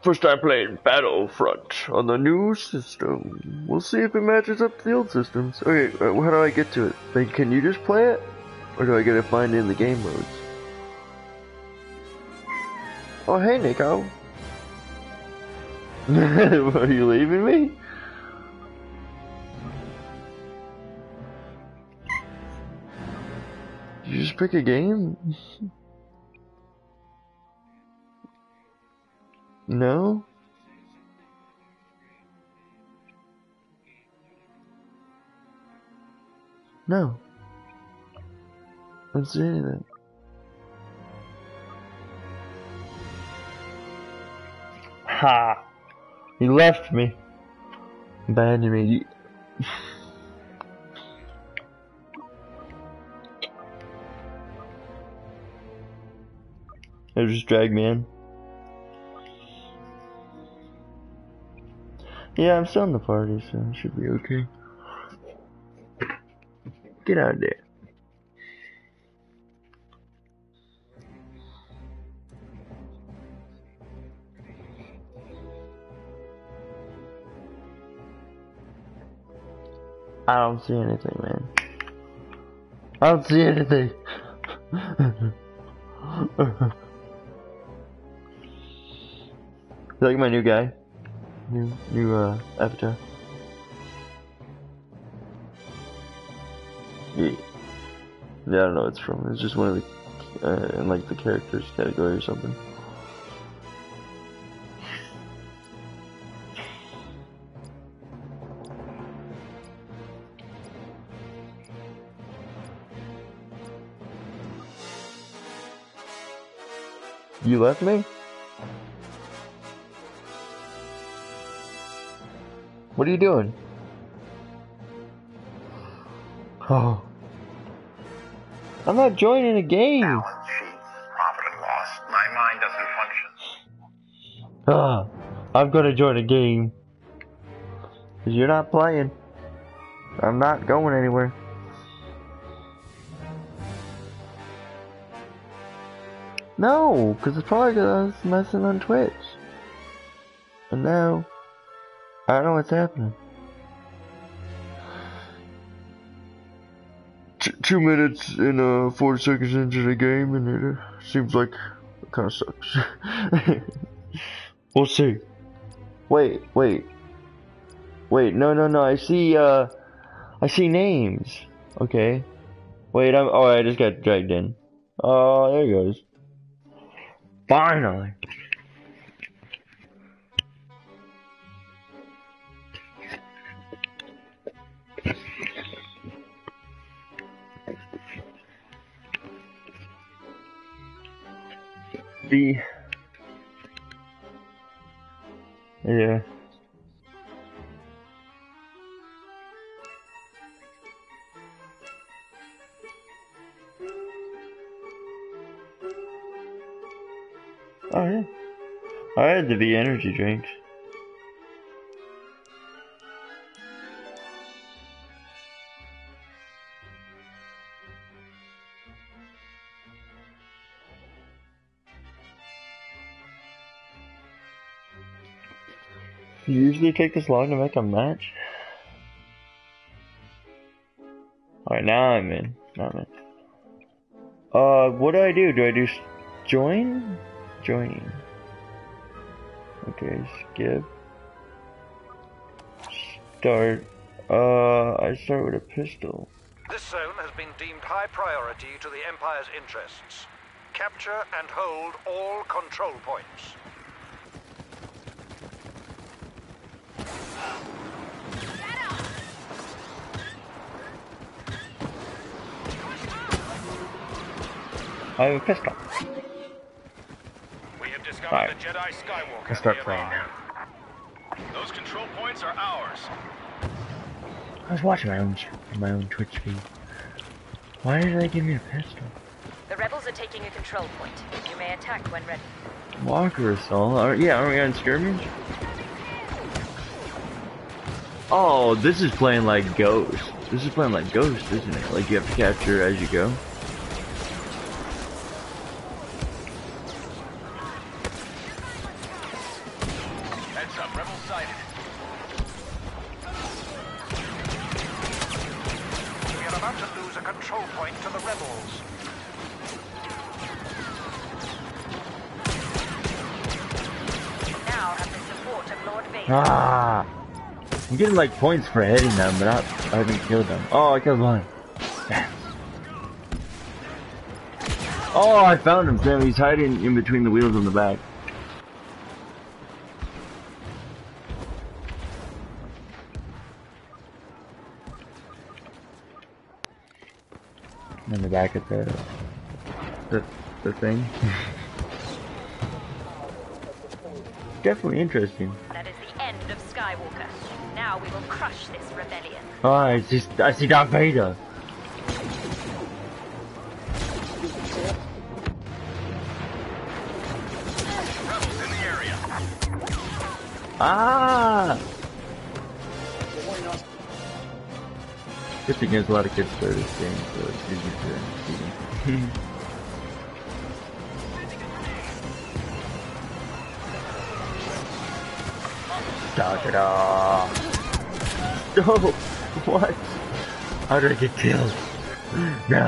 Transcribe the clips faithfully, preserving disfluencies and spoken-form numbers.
First time playing Battlefront on the new system. We'll see if it matches up to the old systems. Okay, uh, how do I get to it? Like, can you just play it? Or do I gotta find it in the game modes? Oh, hey, Nico. Are you leaving me? Did you just pick a game? No? No. I don't see anything. Ha! You left me. Abandoned me. It just dragged me in. Yeah, I'm still in the party, so it should be okay. Get out of there. I don't see anything, man. I don't see anything. You like my new guy? New, new, uh, avatar? Yeah. Yeah, I don't know what it's from. It's just one of the, uh, in like the characters category or something. You left me? What are you doing? Oh. I'm not joining a game. Balance sheets, profit and loss. My mind doesn't function. Ah, I'm gonna join a game. Cause you're not playing. I'm not going anywhere. No, cause it's probably cause I was messing on Twitch. And now, I don't know what's happening. T two minutes and uh, forty seconds into the game, and it uh, seems like it kind of sucks. We'll see. Wait, wait, wait. No, no, no. I see. Uh, I see names. Okay. Wait. I'm. Oh, I just got dragged in. Oh, there he goes. Finally. The yeah. Oh yeah. I had the V energy drinks. You usually take this long to make a match? Alright, now I'm in. Now I'm in. Uh, what do I do? Do I do join? Join. Okay, skip. Start. Uh, I start with a pistol. This zone has been deemed high priority to the Empire's interests. Capture and hold all control points. I have a pistol. We have discovered Right. the Jedi Skywalker. Let's start playing now. Those control points are ours. I was watching my own my own Twitch feed. Why did they give me a pistol? The rebels are taking a control point. You may attack when ready. Walker assault? Are, yeah, aren't we on skirmish? Oh, this is playing like Ghost. This is playing like Ghost, isn't it? Like you have to capture as you go. Heads up, rebel sighted. We are about to lose a control point to the rebels. Now have the support of Lord Vader. Ah! I'm getting like points for hitting them, but not, I haven't killed them. Oh, I killed one. Damn. Oh, I found him, Sam. He's hiding in between the wheels on the back. In the back of the the, the thing. Definitely interesting. That is the end of Skywalker. Now we will crush this rebellion. Oh, I just I see Darth Vader. Rebels in the area. Ah! Good thing there's a lot of kids play this game, so it's easy to see. Da da da! No! What? How did I get killed? No!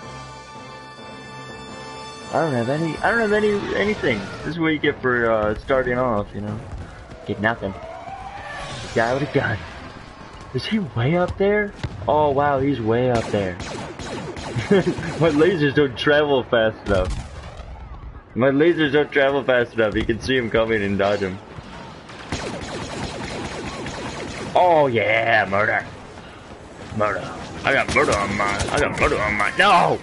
I don't have any. I don't have any anything. This is what you get for uh, starting off, you know. Get nothing. Guy with a gun. Is he way up there? Oh wow, he's way up there. My lasers don't travel fast enough. My lasers don't travel fast enough. You can see him coming and dodge him. Oh yeah, murder. Murder. I got murder on my. I got murder on my. No.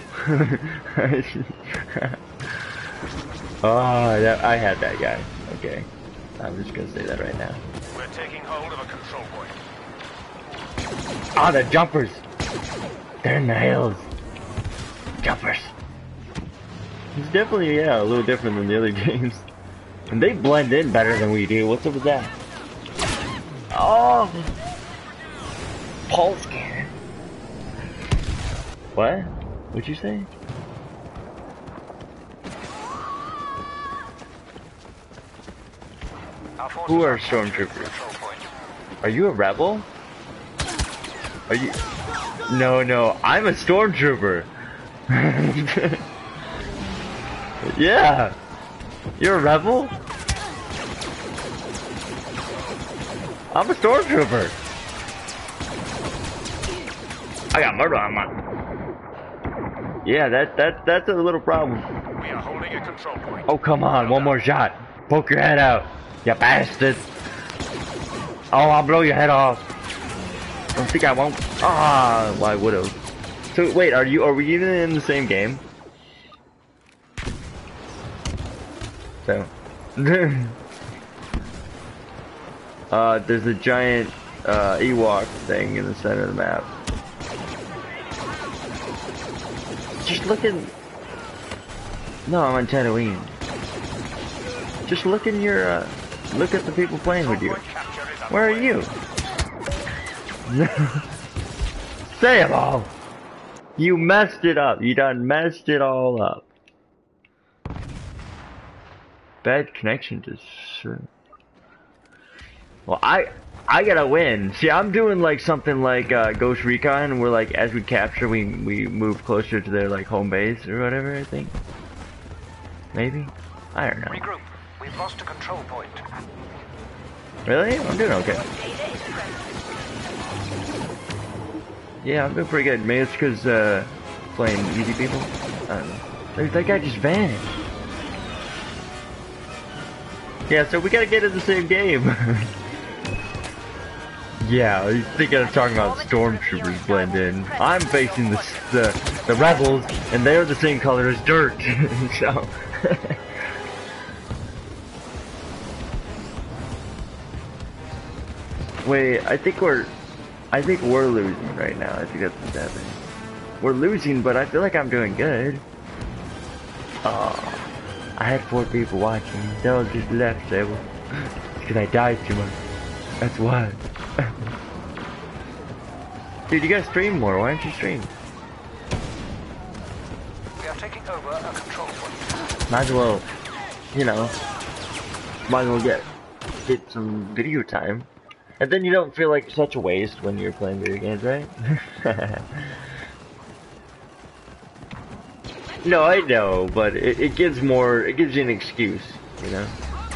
Oh, that, I had that guy. Okay, I'm just gonna say that right now. We're taking hold of a control point. Ah, oh, the jumpers. They're in the hills. Jumpers. It's definitely, yeah, a little different than the other games. And they blend in better than we do. What's up with that? Oh! Pulse cannon. What? What'd you say? Who are stormtroopers? Are you a rebel? Are you? No, no, I'm a stormtrooper. Yeah, you're a rebel. I'm a stormtrooper. I got murder on my. Yeah, that that that's a little problem. We are holding a control point. Oh come on, one more shot. Poke your head out, you bastard. Oh, I'll blow your head off. Don't think I won't. Ah, why would have? So wait, are you? Are we even in the same game? So, uh, there's a giant uh, Ewok thing in the center of the map. Just look at. No, I'm on Tatooine. Just look in your. Uh, look at the people playing with you. Where are you? Say it all. You messed it up. You done messed it all up. Bad connection to. Well, I I gotta win. See, I'm doing like something like uh, Ghost Recon, where like as we capture, we we move closer to their like home base or whatever. I think. Maybe. I don't know. Regroup. We've lost a control point. Really? I'm doing okay. Yeah, I'm doing pretty good. Maybe it's because uh, playing easy people. I don't know. That that guy just vanished. Yeah, so we gotta get in the same game. Yeah, I think I was talking about stormtroopers blend in. I'm facing the the, the rebels, and they're the same color as dirt. So. Wait, I think we're, I think we're losing right now. I think that's what's happening. We're losing, but I feel like I'm doing good. Oh, I had four people watching. They all just left, they were, because I died too much. That's why. Dude, you gotta stream more. Why don't you stream? We are taking over a control point. Might as well, you know, might as well get get some video time. And then you don't feel like such a waste when you're playing video games, right? No, I know, but it, it gives more, it gives you an excuse, you know?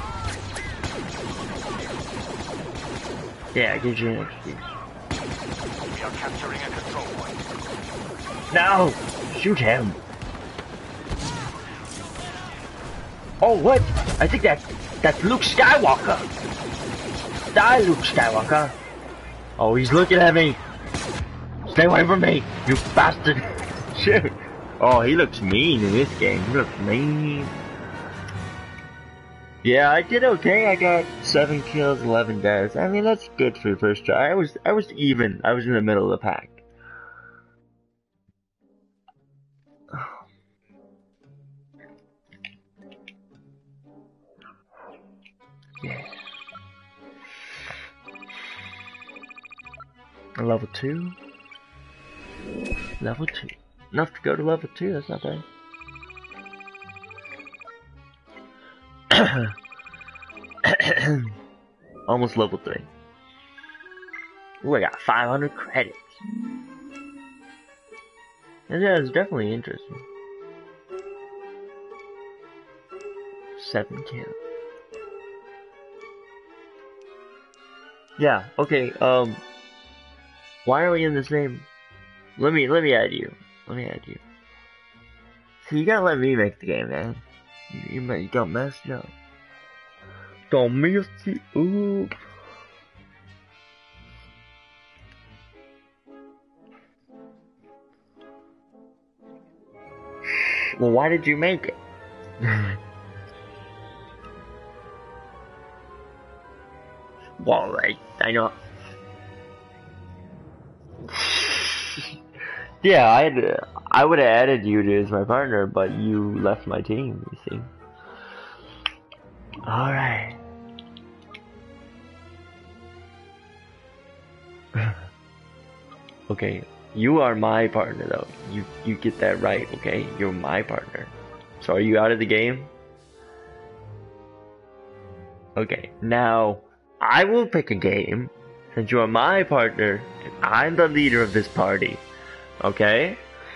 Yeah, it gives you an excuse. We are capturing a control point. No! Shoot him! Oh, what? I think that, that's Luke Skywalker! Die, Luke Skywalker! Oh, he's looking at me! Stay away from me, you bastard! Shoot! Oh, he looks mean in this game. He looks mean. Yeah, I did okay. I got seven kills, eleven deaths. I mean, that's good for the first try. I was, I was even. I was in the middle of the pack. Yeah. Level two. Level two. Enough to go to level two, that's not bad. Almost level three. Ooh, I got five hundred credits. Yeah, it's definitely interesting. Seven kills. Yeah, okay, um... why are we in the same... Let me, let me add you. Let me add you. So you gotta let me make the game, man. You, you, you don't mess it up. Don't mess it up. Well, why did you make it? Well, I, I know. Yeah, I had, I would have added you to as my partner, but you left my team, you see. Alright. Okay, you are my partner though. You you get that right, okay? You're my partner. So are you out of the game? Okay, now I will pick a game since you are my partner and I'm the leader of this party. Okay.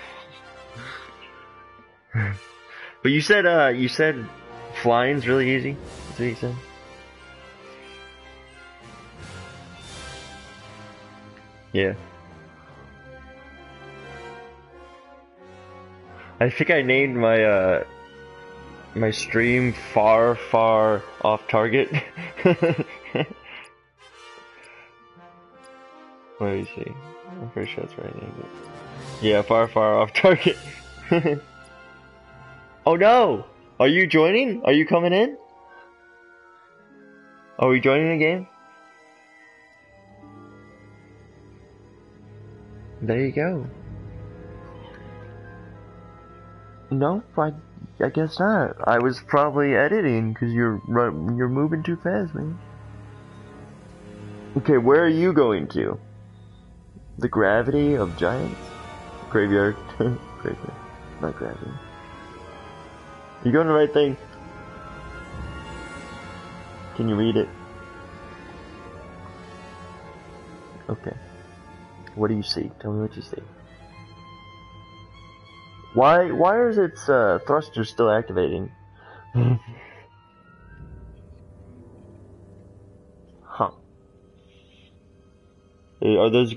But you said uh you said flying's really easy. That's what you said. Yeah. I think I named my uh my stream far far off target. What do you see? I'm pretty sure that's right. Yeah, far, far off target. Oh no! Are you joining? Are you coming in? Are we joining the game? There you go. No, I, I guess not. I was probably editing because you're you're moving too fast, man. Okay, where are you going to? The gravity of giants? Graveyard. Graveyard. Not gravity. You going the right thing? Can you read it? Okay. What do you see? Tell me what you see. Why why is its uh, thruster still activating? Huh. Are those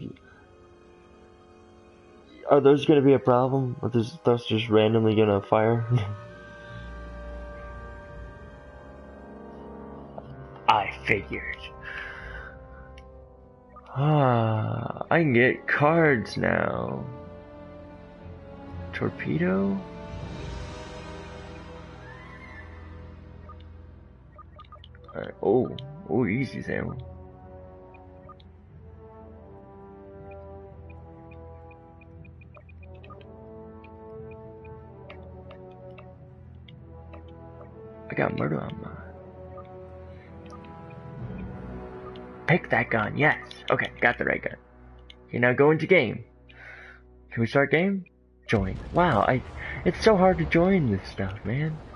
Are those gonna be a problem? Are those thrusters randomly gonna fire? I figured. Ah, I can get cards now. Torpedo? Alright, oh, oh, easy Sam. I got murder on mine. Pick that gun, yes. Okay, got the right gun. Okay, now go into game. Can we start game? Join. Wow, I. It's so hard to join this stuff, man.